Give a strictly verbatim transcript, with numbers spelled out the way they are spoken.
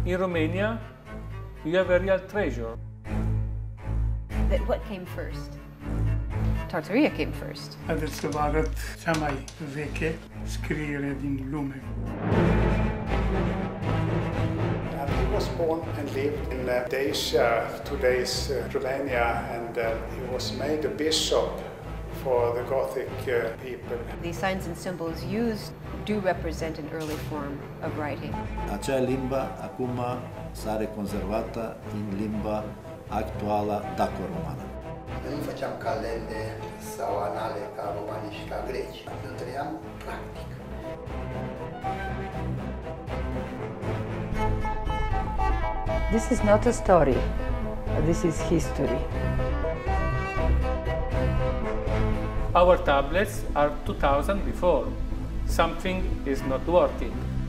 In Romania, you have a real treasure. That what came first? Tartaria came first. Haideți să vă arăt cea mai veche scriere din lume. He was born and lived in uh, Dacia, today's uh, Romania, and uh, he was made a bishop for the Gothic uh, people. The signs and symbols used do represent an early form of writing. Acea limbă acum s-a conservată în limba actuală daco-romană. Noi nu făceam calende sau anale ca romanii și ca greci. Noi trăiam practic. This is not a story, this is history. Our tablets are two thousand before. Something is not working.